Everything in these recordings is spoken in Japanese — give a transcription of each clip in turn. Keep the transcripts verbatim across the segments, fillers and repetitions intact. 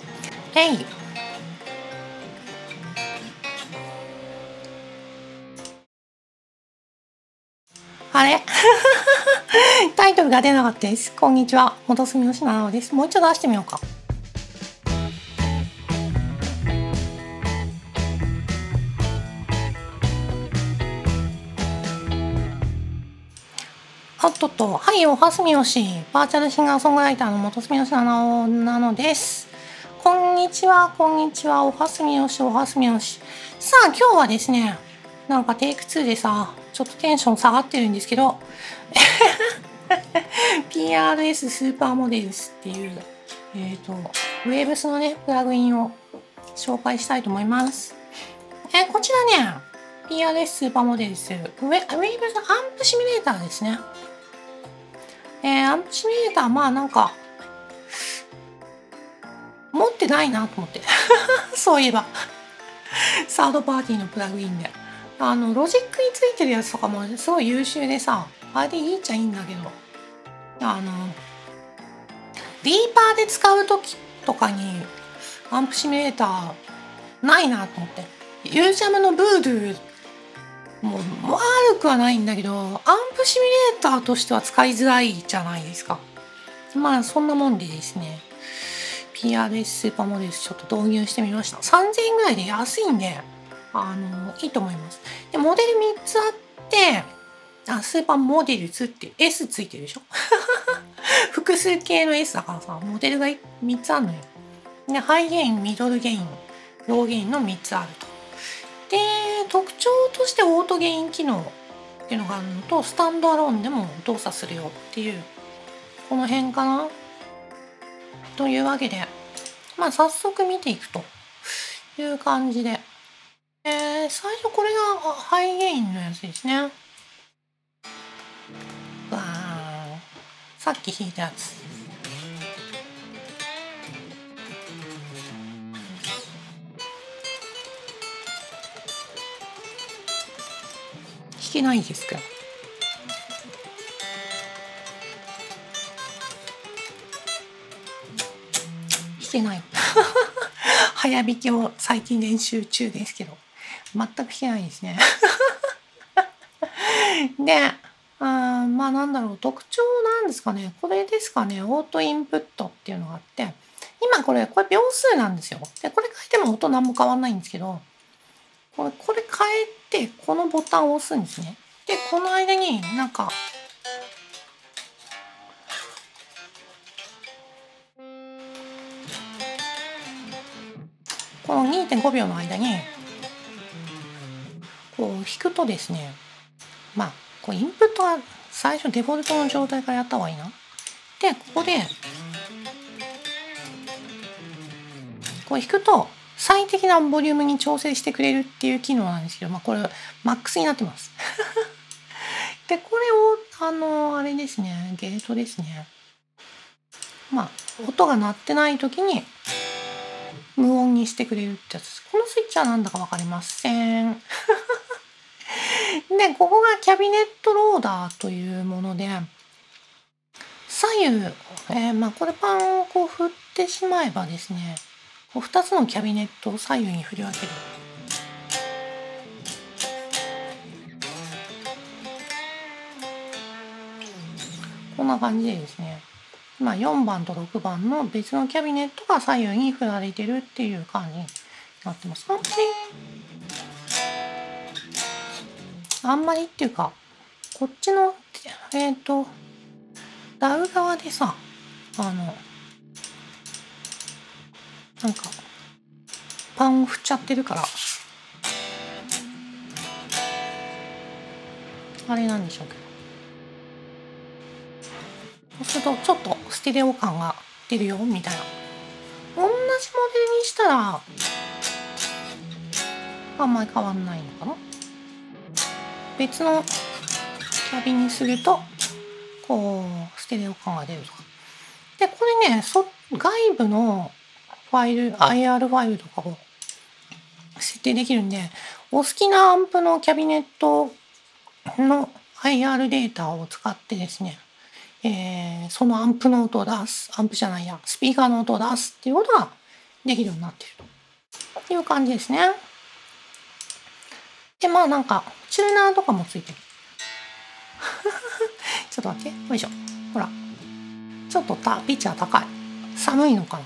えい。あれタイトルが出なかったです。こんにちは。元住吉七尾です。もう一度出してみようか。おっとっと。はい、おはすみよし。バーチャルシンガーソングライターの元住吉七尾なのです。こんにちは、こんにちは。おはすみよし、おはすみよし。さあ、今日はですね、なんかテイクツーでさ、ちょっとテンション下がってるんですけど、ピーアールエス スーパーモデルスっていう、えっと、ウェーブスのね、プラグインを紹介したいと思います。えこちらね、ピーアールエス スーパーモデルス、ウェウェーブスアンプシミュレーターですね。えー、アンプシミュレーター、まあなんか、持ってないなと思って。そういえば。サードパーティーのプラグインで。あの、ロジックについてるやつとかもすごい優秀でさ、あれでいいっちゃいいんだけど、あの、リーパーで使うときとかに、アンプシミュレーターないなと思って。ユージャムのブードゥも悪くはないんだけど、アンプシミュレーターとしては使いづらいじゃないですか。まあ、そんなもんでですね、ピーアールエス スーパーモデルスちょっと導入してみました。さんぜんえんぐらいで安いんで、あの、いいと思います。で、モデルみっつあって、あ、スーパーモデルズって S ついてるでしょ複数形の S だからさ、モデルがみっつあるのよ。で、ハイゲイン、ミドルゲイン、ローゲインのみっつあると。で、特徴としてオートゲイン機能っていうのがあるのと、スタンドアローンでも動作するよっていう、この辺かなというわけで、まあ早速見ていくという感じで、えー、最初これがハイゲインのやつですね。わー、さっき弾いたやつ。弾けないですか？弾けない。早弾きを最近練習中ですけど、全く弾けないですね。で、あまあなんだろう、特徴なんですかね。これですかね。オートインプットっていうのがあって、今これ、これ秒数なんですよ。で、これ変えても音何も変わんないんですけど、これ、これ変えて、このボタンを押すんですね。で、この間になんか、この にてんごびょうの間に、こう弾くとですね、まあ、こうインプットは最初デフォルトの状態からやった方がいいな。で、ここで、こう弾くと最適なボリュームに調整してくれるっていう機能なんですけど、まあこれマックスになってます。で、これを、あの、あれですね、ゲートですね。まあ、音が鳴ってない時に無音にしてくれるってやつです。このスイッチはなんだかわかりません。で、ここがキャビネットローダーというもので、左右、えー、まあこれパンをこう振ってしまえばですね、こうふたつのキャビネットを左右に振り分ける。こんな感じでですね、まあ、よんばんとろくばんの別のキャビネットが左右に振られてるっていう感じになってます。あんまり、あんまりっていうか、こっちの、えっと、ダウ側でさ、あの、なんか、パンを振っちゃってるから、あれなんでしょうけど。そうすると、ちょっとステレオ感が出るよ、みたいな。同じモデルにしたら、あんまり変わんないのかな。別のキャビにすると、こう、ステレオ感が出るとか。で、これね、そ外部のファイル、アイアール ファイルとかを設定できるんで、お好きなアンプのキャビネットの アイアール データを使ってですね、えー、そのアンプの音を出す、アンプじゃないや、スピーカーの音を出すっていうことができるようになってるという感じですね。で、まあなんか、チューナーとかもついてる。ちょっと待って。よいしょ。ほら。ちょっとたピッチャー高い。寒いのか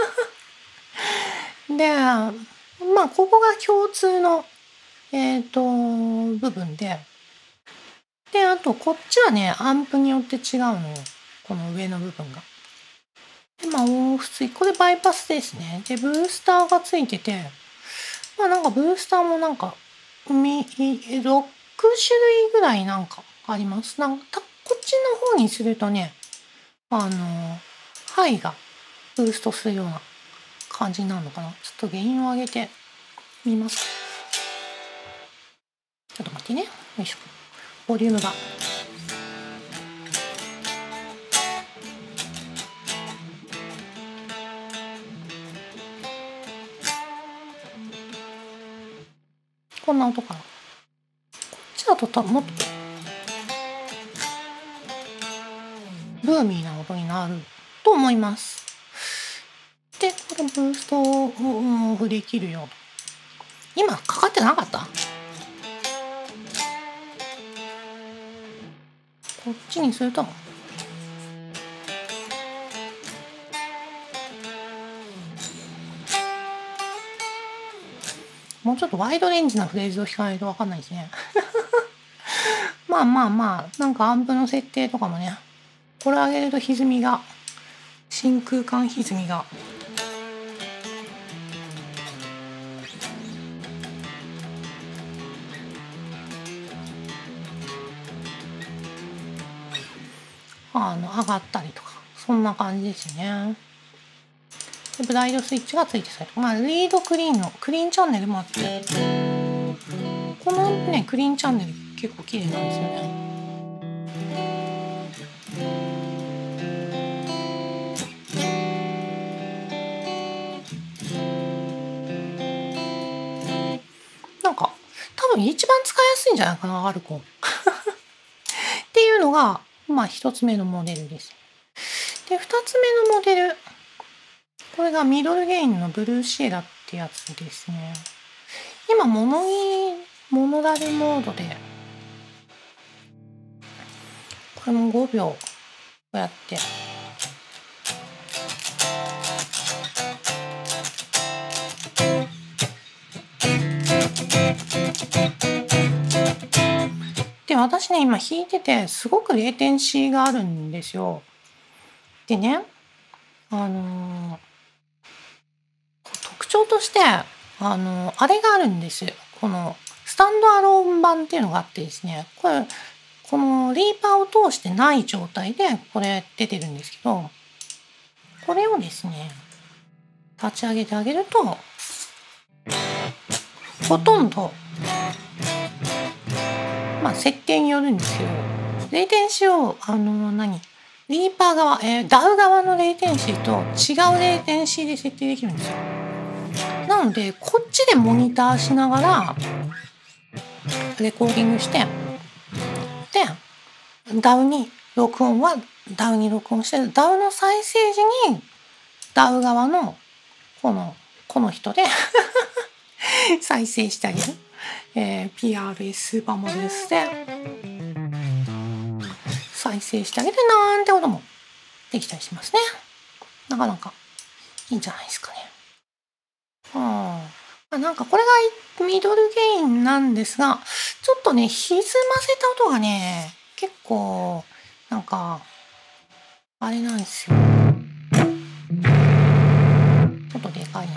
な。で、まあここが共通の、えっと、部分で、で、あとこっちはね、アンプによって違うのよ。この上の部分が。で、まあオンオフスイッチ。これバイパスですね。で、ブースターがついてて、まあなんかブースターもなんか、み、ろく種類ぐらいなんかあります。なんか、こっちの方にするとね、あの、ハイがブーストするような感じになるのかな。ちょっとゲインを上げてみます。ちょっと待ってね。よいしょ。ボリュームが。こんな音かな。こっちだとたもっとブーミーな音になると思います。で、このブーストをオフできるよ。今かかってなかった？こっちにするともうちょっとワイドレンジなフレーズを弾かないとわかんないですね。まあまあまあ、なんかアンプの設定とかもね、これ上げると歪みが、真空管歪みが、あの、上がったりとか、そんな感じですね。でブライドスイッチがついてたりとか、まあ、リードクリーンの、クリーンチャンネルもあって、このね、クリーンチャンネル結構綺麗なんですよね。なんか、多分一番使いやすいんじゃないかな、アルコン。っていうのが、まあ一つ目のモデルです。で、二つ目のモデル。これがミドルゲインのブルーシエラってやつですね。今、モノギ、モノラルモードで、これもごびょうこうやって。で、私ね、今弾いてて、すごくレイテンシーがあるんですよ。でね、あのー、特徴として、あのー、あれがあるんですよ。この、スタンドアローン版っていうのがあってですね、これ、このリーパーを通してない状態で、これ出てるんですけど、これをですね、立ち上げてあげると、ほとんど、まあ、設定によるんですけど、レイテンシーを、あの、何リーパー側、えー、ダウ側のレイテンシーと違うレイテンシーで設定できるんですよ。なので、こっちでモニターしながら、レコーディングして、で、ダウに録音はダウに録音して、ダウの再生時に、ダウ側の、この、この人で再生してあげる。えー、ピーアールエス スーパーモデルスで再生してあげてなんてこともできたりしますね。なかなかいいんじゃないですかね。ああ、なんかこれがミドルゲインなんですが、ちょっとね、歪ませた音がね、結構、なんか、あれなんですよ。ちょっとでかいな。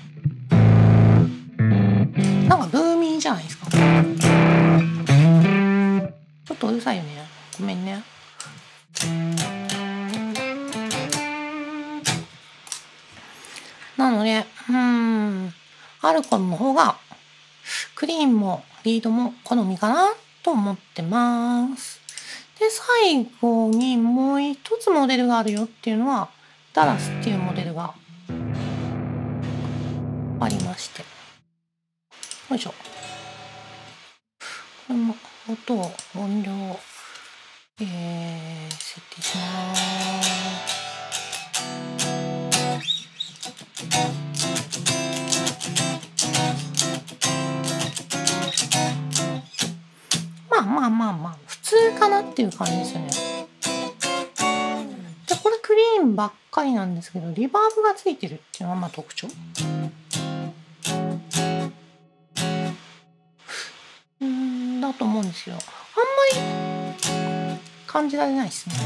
なんかブーミーじゃないですか。ちょっとうるさいよね。ごめんね。なので、うーん、アルコンの方が、クリーンもリードも好みかなと思ってます。で、最後にもう一つモデルがあるよっていうのは、ダラスっていうモデルがありまして。よいしょ。これも音を、音量を、えー、設定します。 かなっていう感じですよね。でこれクリーンばっかりなんですけど、リバーブがついてるっていうのがまあ特徴。うんだと思うんですよ。あんまり感じられないですね。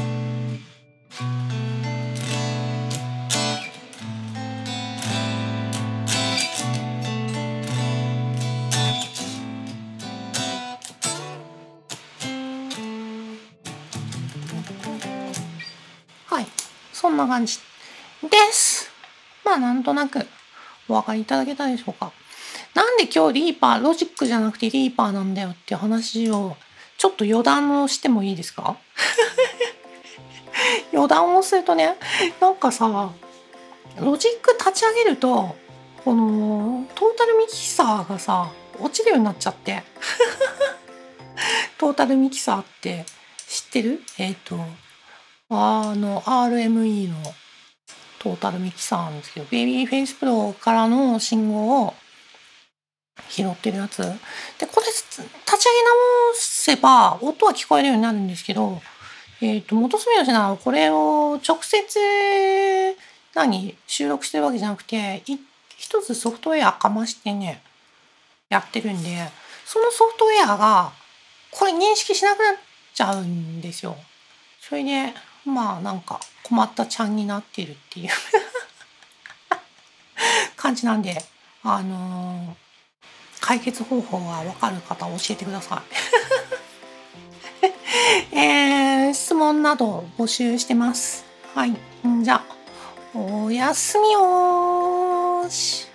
はい、そんな感じです。まあなんとなくお分かりいただけたでしょうか。なんで今日リーパー、ロジックじゃなくてリーパーなんだよっていう話をちょっと余談をしてもいいですか？余談をするとね、なんかさ、ロジック立ち上げると、このトータルミキサーがさ、落ちるようになっちゃって。トータルミキサーって知ってる？えっと、あの アールエムイー のトータルミキサーなんですけど、ベイビーフェイスプロからの信号を拾ってるやつ。で、これ立ち上げ直せば音は聞こえるようになるんですけど、えっと、元住吉ならこれを直接何収録してるわけじゃなくて、い一つソフトウェアかましてね、やってるんで、そのソフトウェアがこれ認識しなくなっちゃうんですよ。それで、まあなんか困ったちゃんになってるっていう感じなんで、あのー、解決方法がわかる方教えてください。えー、質問など募集してます。はい。じゃあ、おやすみよーし。